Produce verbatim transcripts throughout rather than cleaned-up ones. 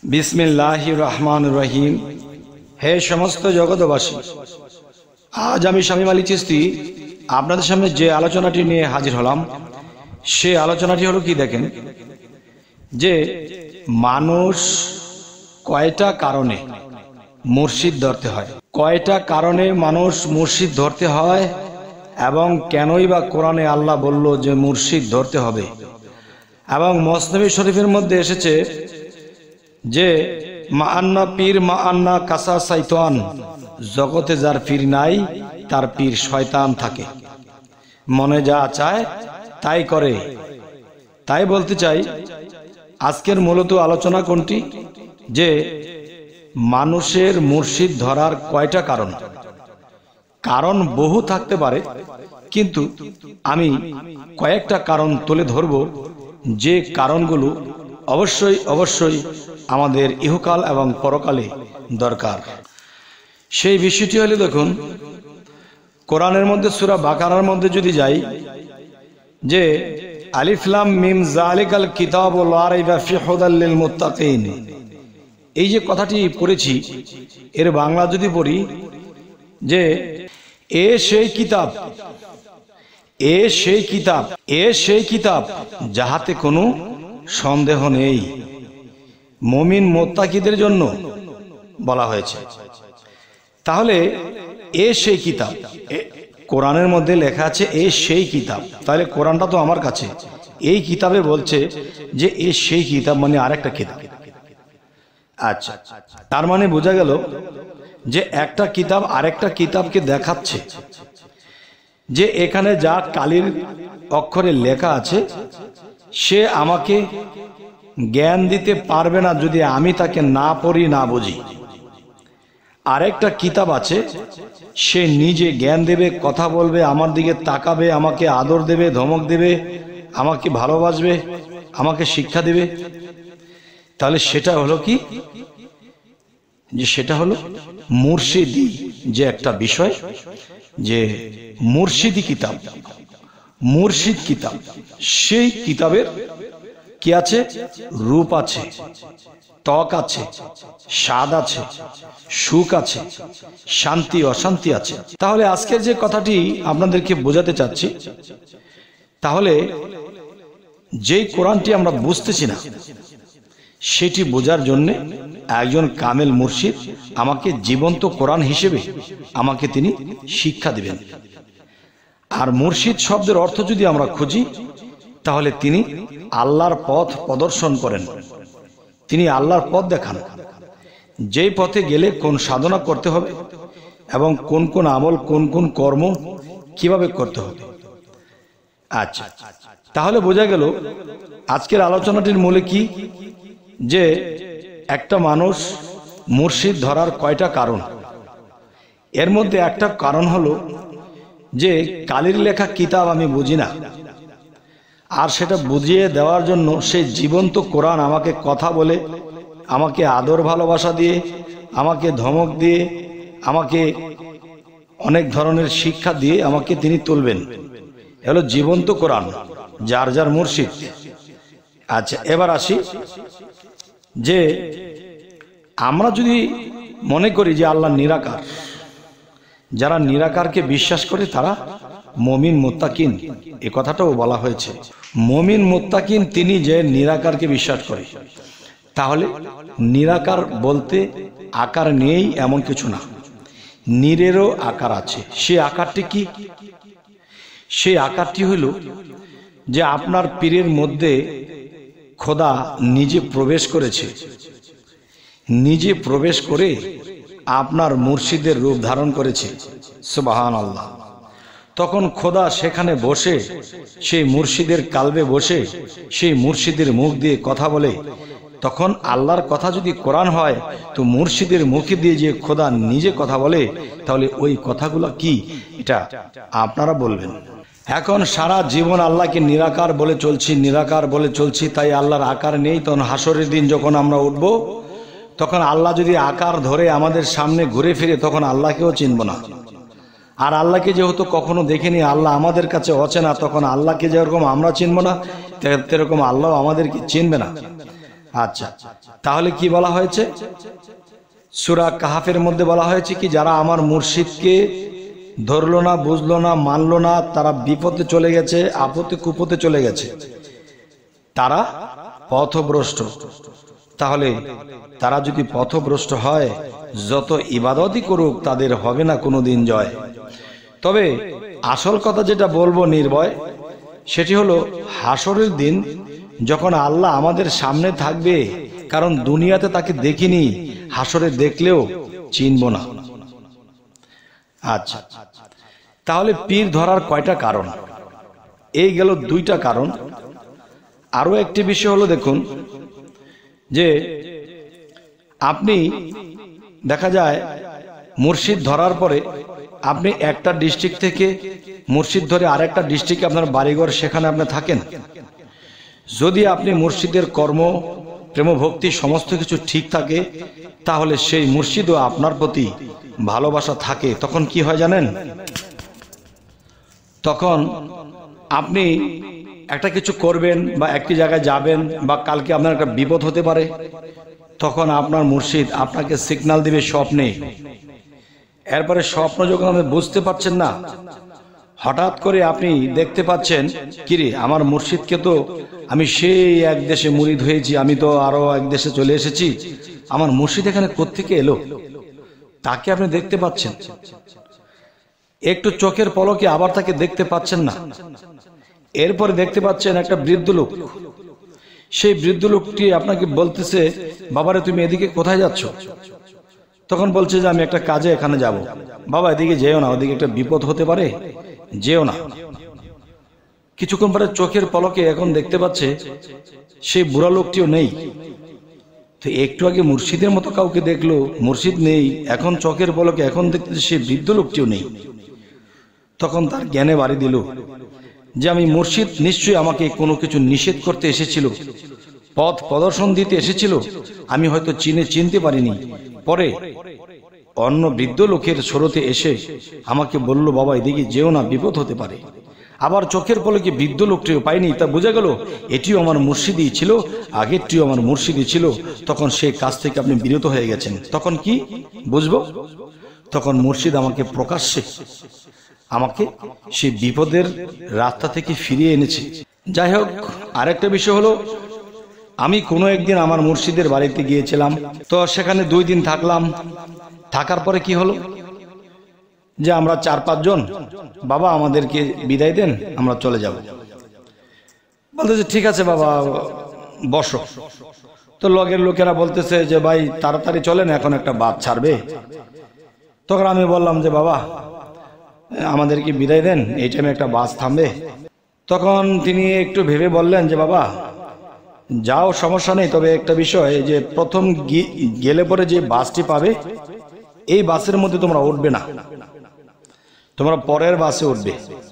বিসমিল্লাহির রহমানির রহিম। হে সমস্ত জগৎবাসী, আজ আমি শামীম আলী চিশতি আপনাদের সামনে যে আলোচনাটি নিয়ে হাজির হলাম, সে আলোচনাটি হলো কি দেখেন, যে মানুষ কয়টা কারণে মুর্শিদ ধরতে হয়, কয়টা কারণে মানুষ মুর্শিদ ধরতে হয়, এবং কেনই বা কোরআনে আল্লাহ বলল যে মুর্শিদ ধরতে হবে। এবং মসনবী শরীফের মধ্যে এসেছে যে মা আন্না পীর মা আন্না কাসা শয়তান, জগতে যার পীর নাই তার পীর শয়তান থাকে, মনে যা চায় তাই করে। তাই বলতে চাই, আজকের মূলত আলোচনা কোনটি, যে মানুষের মুর্শিদ ধরার কয়টা কারণ। কারণ বহু থাকতে পারে, কিন্তু আমি কয়েকটা কারণ তুলে ধরব, যে কারণগুলো অবশ্যই অবশ্যই আমাদের ইহকাল এবং পরকালে দরকার। সেই বিষয়টি হলে দেখুন, কোরআনের মধ্যে সূরা বাকারার মধ্যে যদি যাই, যে আলিফ লাম মিম যালিকাল কিতাবু লা রাইবা ফিহি হুদাল লিল মুত্তাকিন, এই যে কথাটি পড়েছি, এর বাংলা যদি পড়ি, যে এ সেই কিতাব, এ সেই কিতাব, এ সেই কিতাব যাহাতে কোনো সন্দেহ নেই, মুমিন মুত্তাকিদের জন্য বলা হয়েছে। তাহলে এ সেই কিতাব, কোরআনের মধ্যে লেখা আছে এ সেই কিতাব, তাহলে কোরআনটা তো আমার কাছে, এই কিতাবে বলছে যে এ সেই কিতাব মানে আরেকটা কিতাব। আচ্ছা, তার মানে বোঝা গেল যে একটা কিতাব আরেকটা কিতাবকে দেখাচ্ছে যে এখানে যা কালির অক্ষরে লেখা আছে, সে আমাকে জ্ঞান দিতে পারবে না যদি আমি তাকে না পড়ি, না বুঝি। আরেকটা কিতাব আছে, সে নিজে জ্ঞান দেবে, কথা বলবে, আমার দিকে তাকাবে, আমাকে আদর দেবে, ধমক দেবে, আমাকে ভালোবাসবে, আমাকে শিক্ষা দেবে। তাহলে সেটা হলো কি, যে সেটা হলো মুর্শিদি, যে একটা বিষয়, যে মুর্শিদি কিতাব, মুর্শিদ কিতাব। সেই কিতাবের কি আছে? রূপ আছে, ত্বক আছে, স্বাদ আছে, সুখ আছে, শান্তি অশান্তি আছে। তাহলে আজকের যে কথাটি আপনাদেরকে বোঝাতে চাচ্ছি, তাহলে যেই কোরআনটি আমরা বুঝতেছি না, সেটি বোঝার জন্য একজন কামেল মুর্শিদ আমাকে জীবন্ত কোরআন হিসেবে আমাকে তিনি শিক্ষা দিবেন। আর মুর্শিদ শব্দের অর্থ যদি আমরা খুঁজি, তাহলে তিনি আল্লাহর পথ প্রদর্শন করেন, তিনি আল্লাহর পথ দেখান, যেই পথে গেলে কোন সাধনা করতে হবে এবং কোন কোন আমল, কোন কোন কর্ম কিভাবে করতে হবে। আচ্ছা, তাহলে বোঝা গেল আজকের আলোচনাটির মূলে কি, যে একটা মানুষ মুর্শিদ ধরার কয়টা কারণ। এর মধ্যে একটা কারণ হলো যে কালির লেখা কিতাব আমি বুঝি না, আর সেটা বুঝিয়ে দেওয়ার জন্য সেই জীবন্ত কোরআন আমাকে কথা বলে, আমাকে আদর ভালোবাসা দিয়ে, আমাকে ধমক দিয়ে, আমাকে অনেক ধরনের শিক্ষা দিয়ে আমাকে তিনি তুলবেন। হলো জীবন্ত কোরআন, যার যার মুর্শিদ। আচ্ছা, এবার আসি, যে আমরা যদি মনে করি যে আল্লাহ নিরাকার, যারা নিরাকারকে বিশ্বাস করে তারা মুমিন মুত্তাকিন, এ কথাটাও বলা হয়েছে। মুমিন মুত্তাকিন তিনি যে নিরাকারকে বিশ্বাস করে, তাহলে নিরাকার বলতে আকার নেই এমন কিছু না, নিরেরও আকার আছে। সে আকারটি কি? সেই আকারটি হইল যে আপনার পীরের মধ্যে খোদা নিজে প্রবেশ করেছে, নিজে প্রবেশ করে আপনার মুর্শিদের রূপ ধারণ করেছে। সুবহানাল্লাহ। তখন খোদা সেখানে বসে, সেই মুর্শিদের কালবে বসে, সেই মুর্শিদের মুখ দিয়ে কথা বলে। তখন আল্লাহর কথা যদি কোরআন হয়, তো মুর্শিদের মুখে দিয়ে যে খোদা নিজে কথা বলে, তাহলে ওই কথাগুলো কি, এটা আপনারা বলবেন। এখন সারা জীবন আল্লাহকে নিরাকার বলে চলছি, নিরাকার বলে চলছি, তাই আল্লাহর আকার নেই। তখন হাসরের দিন যখন আমরা উঠব, তখন আল্লাহ যদি আকার ধরে আমাদের সামনে ঘুরে ফিরে, তখন আল্লাহকেও চিনব না। আর আল্লাহকে যেহেতু কখনো দেখিনি, আল্লাহ আমাদের কাছে অচেনা, তখন আল্লাহকে যেরকম আমরা চিনব না, সেরকম আল্লাহ আমাদেরকে চিনবে না। আচ্ছা, তাহলে কি বলা হয়েছে? সূরা কাহাফের মধ্যে বলা হয়েছে কি, যারা আমার মুর্শিদকে ধরলো না, বুঝলো না, মানলো না, তারা বিপদে চলে গেছে, আপদে কুপদে চলে গেছে, তারা পথভ্রষ্ট। তাহলে তারা যদি পথভ্রষ্ট হয়, যত ইবাদতই করুক তাদের হবে না কোনোদিন জয়। তবে আসল কথা যেটা বলবো নির্ভয়, সেটি হলো হাসরের দিন যখন আল্লাহ আমাদের সামনে থাকবে, কারণ দুনিয়াতে তাকে দেখিনি, হাসরে দেখলেও চিনব না। আচ্ছা, তাহলে পীর ধরার কয়টা কারণ? এই গেল দুইটা কারণ। আরো একটি বিষয় হলো, দেখুন যে আপনি দেখা যায় মুর্শিদ ধরার পরে আপনি একটা ডিস্ট্রিক্ট থেকে মুর্শিদ ধরে আরেকটা ডিস্ট্রিক্টে আপনার বাড়িঘর, সেখানে আপনি থাকেন। যদি আপনি মুর্শিদের কর্ম, প্রেম, ভক্তি সমস্ত কিছু ঠিক থাকে, তাহলে সেই মুর্শিদও আপনার প্রতি ভালোবাসা থাকে। তখন কি হয় জানেন? তখন আপনি একটা কিছু করবেন বা একটি জায়গায় যাবেন, বা কালকে আপনার একটা বিপদ হতে পারে, তখন আপনার মুর্শিদ আপনাকে সিগন্যাল দিবে স্বপ্নে। এরপরে স্বপ্ন যখন আপনি বুঝতে পারছেন না, হঠাৎ করে আপনি দেখতে পাচ্ছেন, কিরে আমার মুর্শিদকে তো আমি সেই এক দেশে মুরিদ হয়েছি, আমি তো আরো এক দেশে চলে এসেছি, আমার মুর্শিদ এখানে কোত্থেকে এলো? তাকে আপনি দেখতে পাচ্ছেন, একটু চোখের পলকে আবার তাকে দেখতে পাচ্ছেন না। এরপরে দেখতে পাচ্ছেন একটা বৃদ্ধ লোক। সেই বৃদ্ধ লোকটি আপনাকে বলতেছে, বাবারে তুমি এদিকে কোথায় যাচ্ছ? তখন বলছে যে আমি একটা কাজে এখানে যাব। বাবা এদিকে যেও না, ওদিকে একটা বিপদ হতে পারে, যেও না। কিছুক্ষণ পরে চোখের পলকে এখন দেখতে পাচ্ছে সেই বুড়া লোকটিও নেই। তো একটু আগে মুর্শিদের মতো কাউকে দেখলো, মুর্শিদ নেই, এখন চোখের পলকে এখন দেখতে সেই বৃদ্ধ লোকটিও নেই। তখন তার জ্ঞানে বাড়ি দিল যে আমি মুর্শিদ নিশ্চয়ই আমাকে কোনো কিছু নিষেধ করতে এসেছিল, পথ প্রদর্শন দিতে এসেছিল, আমি হয়তো চিনে চিনতে পারিনি। পরে অন্য বৃদ্ধ লোকের স্রোতে এসে আমাকে বলল, বাবা এদিকে যেও না, বিপদ হতে পারে। আবার চোখের পলকে বৃদ্ধ লোকটিও পাইনি, তা বোঝা গেল এটিও আমার মুর্শিদই ছিল, আগেরটিও আমার মুর্শিদই ছিল। তখন সেই কাজ থেকে আপনি বিরত হয়ে গেছেন। তখন কি বুঝবো? তখন মুর্শিদ আমাকে প্রকাশ্যে আমাকে সেই বিপদের রাস্তা থেকে ফিরিয়ে এনেছে। যাই হোক, আরেকটা বিষয় হলো, আমি কোনো একদিন আমার মুর্শিদের বাড়িতে গিয়েছিলাম, তো সেখানে দুই দিন থাকলাম। থাকার পরে কি হলো যে আমরা চার পাঁচজন, বাবা আমাদেরকে বিদায় দেন, আমরা চলে যাব। বলতেছে ঠিক আছে বাবা বসো। তো লগের লোকেরা বলতেছে যে ভাই তাড়াতাড়ি চলেন, এখন একটা বাস ছাড়বে। তখন আমি বললাম যে বাবা আমাদেরকে বিদায় দেন, এই টাইমে একটা বাস থামবে। তখন তিনি একটু ভেবে বললেন যে বাবা যাও, সমস্যা নেই, তবে একটা বিষয় যে প্রথম গেলে পরে যে বাসটি পাবে, এই বাসের মধ্যে তোমরা উঠবে না, তোমরা পরের বাসে উঠবে।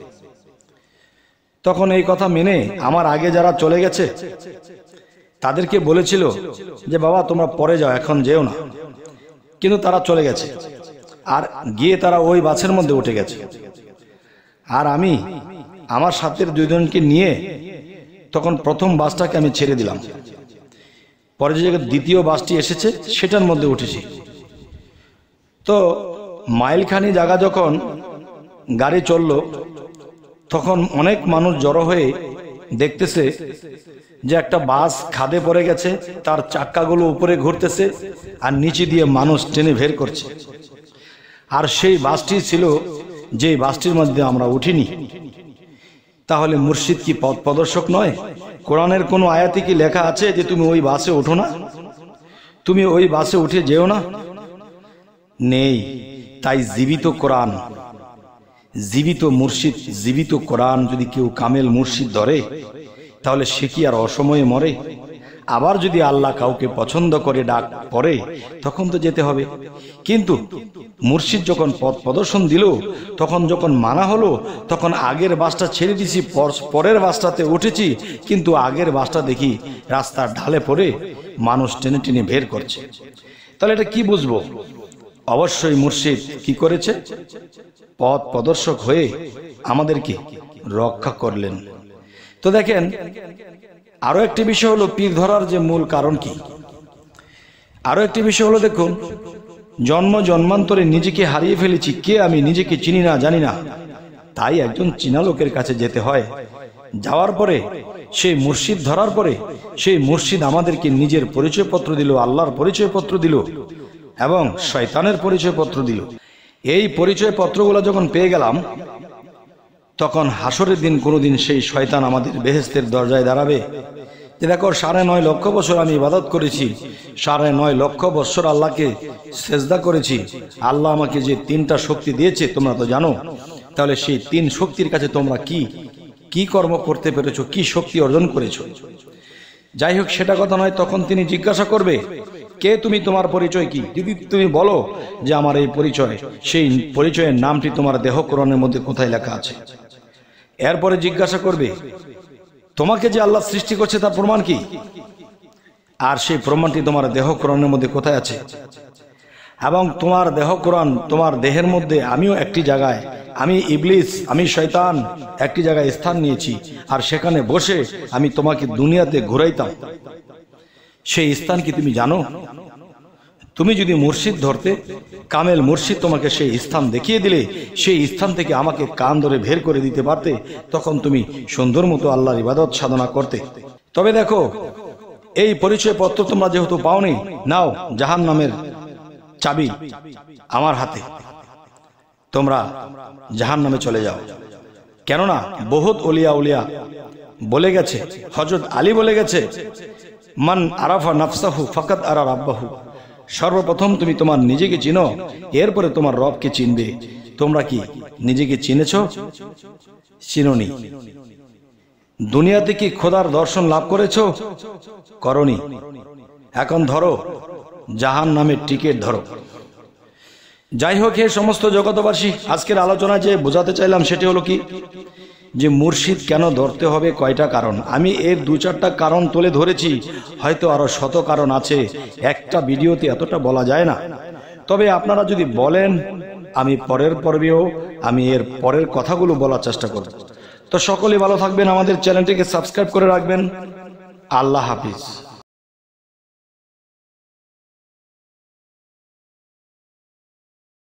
তখন এই কথা মেনে আমার আগে যারা চলে গেছে তাদেরকে বলেছিল যে বাবা তোমরা পরে যাও, এখন যেও না, কিন্তু তারা চলে গেছে। আর গিয়ে তারা ওই বাসের মধ্যে উঠে গেছে। আর আমি আমার সাথের দুইজনকে নিয়ে তখন প্রথম বাসটাকে আমি ছেড়ে দিলাম। পরে যে দ্বিতীয় বাসটি এসেছে সেটার মধ্যে উঠেছি। তো মাইলখানি জায়গা যখন গাড়ি চললো, তখন অনেক মানুষ জড়ো হয়ে দেখতেছে যে একটা বাস খাদে পড়ে গেছে, তার চাক্কাগুলো উপরে ঘুরতেছে আর নিচে দিয়ে মানুষ টেনে বের করছে। আর সেই বাসটি ছিল যে বাসটির মধ্যে আমরা উঠিনি। তাহলে মুর্শিদ কি পথ প্রদর্শক নয়? কোরআনের কোনো আয়াতে কি লেখা আছে যে তুমি ওই বাসে ওঠো না, তুমি ওই বাসে উঠে যেও না? নেই। তাই জীবিত কোরআন, জীবিত মুর্শিদ, জীবিত কোরআন যদি কেউ কামেল মুর্শিদ ধরে, তাহলে সে কি আর অসময়ে মরে? আবার যদি আল্লাহ কাউকে পছন্দ করে ডাক পড়ে, তখন তো যেতে হবে। কিন্তু মুর্শিদ যখন পথ প্রদর্শন দিল, তখন যখন মানা হলো, তখন আগের বাসটা ছেড়ে দিছি, পরের বাসটাতে উঠেছি, কিন্তু আগের বাসটা দেখি রাস্তার ঢালে পড়ে মানুষ টেনে টেনে বের করছে। তাহলে এটা কি বুঝবো? অবশ্যই মুর্শিদ কি করেছে? পথ প্রদর্শক হয়ে আমাদেরকে রক্ষা করলেন। তো দেখেন, আরো একটি বিষয় হলো পীর ধরার যে মূল কারণ কি। আরো একটি বিষয় হলো, দেখুন, জন্ম জন্মান্তরে নিজেকে হারিয়ে ফেলেছি, কে আমি নিজেকে চিনি না, জানি না, তাই একজন চীনা লোকের কাছে যেতে হয়। যাওয়ার পরে সেই মুর্শিদ ধরার পরে সেই মুর্শিদ আমাদেরকে নিজের পরিচয়পত্র দিল, আল্লাহর পরিচয়পত্র দিল এবং শয়তানের পরিচয়পত্র দিল। এই পরিচয়পত্রগুলো যখন পেয়ে গেলাম, তখন হাসরের দিন কোনোদিন সেই শয়তান আমাদের বেহেশতের দরজায় দাঁড়াবে যে দেখো, সাড়ে নয় লক্ষ বছর আমি ইবাদত করেছি, সাড়ে নয় লক্ষ বছর আল্লাহকে সেজদা করেছি, আল্লাহ আমাকে যে তিনটা শক্তি দিয়েছে তোমরা তো জানো, তাহলে সেই তিন শক্তির কাছে তোমরা কি কি কর্ম করতে পেরেছো, কি শক্তি অর্জন করেছো? যাই হোক, সেটা কথা নয়। তখন তিনি জিজ্ঞাসা করবে, কে তুমি, তোমার পরিচয় কি? যদি তুমি বলো যে আমার এই পরিচয়, সেই পরিচয়ের নামটি তোমার দেহ কোরআনের মধ্যে কোথায় লেখা আছে? এরপরে জিজ্ঞাসা করবে, তোমাকে যে আল্লাহ সৃষ্টি করছে তার প্রমাণ কি? আর সেই প্রমাণটি তোমার দেহ কোরআনের মধ্যে কোথায় আছে? এবং তোমার দেহ কোরআন, তোমার দেহের মধ্যে আমিও একটি জায়গায়, আমি ইবলিস, আমি শয়তান একটি জায়গায় স্থান নিয়েছি, আর সেখানে বসে আমি তোমাকে দুনিয়াতে ঘুরাইতাম। সেই স্থান কি তুমি জানো? তুমি যদি মুর্শিদ ধরতে, কামেল মুর্শিদ তোমাকে সেই স্থান দেখিয়ে দিলে, সেই স্থান থেকে আমাকে কান ধরে বের করে দিতে পারতে, তখন তুমি সুন্দর মতো আল্লাহর ইবাদত সাধনা করতে। তবে দেখো, এই পরিচয় পত্র তোমরা যেহেতু পাওনি, নাও জাহান্নামের চাবি আমার হাতে, তোমরা জাহান্নামে চলে যাও। কেননা বহুত ওলিয়া উলিয়া বলে গেছে, হযরত আলী বলে গেছে, মান আরাফা নাফসাহু ফাকাদ আরা রাব্বাহু। সর্বপ্রথম তুমি তোমার নিজেকে চিনো, এরপরে তোমার রবকে চিনবে। তোমরা কি নিজেকে চিনেছ? চিনোনি। দুনিয়াতে কি খোদার দর্শন লাভ করেছো? করনি। এখন ধরো জাহান্নামের টিকিট ধরো। যাই হোক, হে সমস্ত জগতবাসী, আজকের আলোচনা যে বোঝাতে চাইলাম সেটি হলো কি, যে মুর্শিদ কেন ধরতে হবে, কয়টা কারণ। আমি এর দু চারটা কারণ তুলে ধরেছি, হয়তো আরো শত কারণ আছে, একটা ভিডিওতে এতটা বলা যায় না। তবে আপনারা যদি বলেন, আমি পরের পর্বেও আমি এর পরের কথাগুলো বলার চেষ্টা করব। তো সকলে ভালো থাকবেন, আমাদের চ্যানেলটিকে সাবস্ক্রাইব করে রাখবেন। আল্লাহ হাফিজ।